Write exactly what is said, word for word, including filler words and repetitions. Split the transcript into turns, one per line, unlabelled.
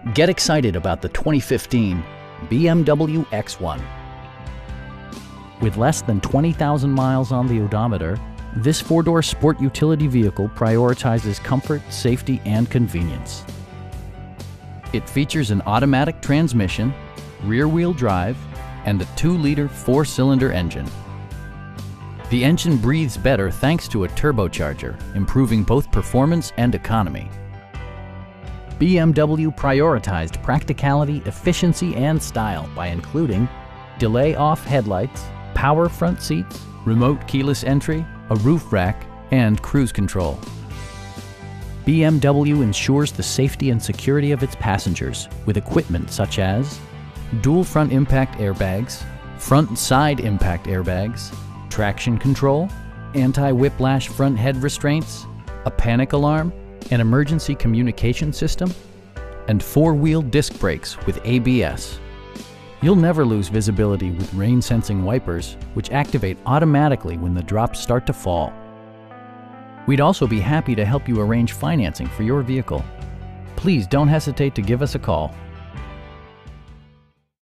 Get excited about the twenty fifteen B M W X one. With less than twenty thousand miles on the odometer, this four-door sport utility vehicle prioritizes comfort, safety, and convenience. It features an automatic transmission, rear-wheel drive, and a two liter four-cylinder engine. The engine breathes better thanks to a turbocharger, improving both performance and economy. B M W prioritized practicality, efficiency, and style by including delay-off headlights, power front seats, remote keyless entry, a roof rack, and cruise control. B M W ensures the safety and security of its passengers with equipment such as dual front impact airbags, front and side impact airbags, traction control, anti-whiplash front head restraints, a panic alarm, an emergency communication system, and four-wheel disc brakes with A B S. You'll never lose visibility with rain-sensing wipers, which activate automatically when the drops start to fall. We'd also be happy to help you arrange financing for your vehicle. Please don't hesitate to give us a call.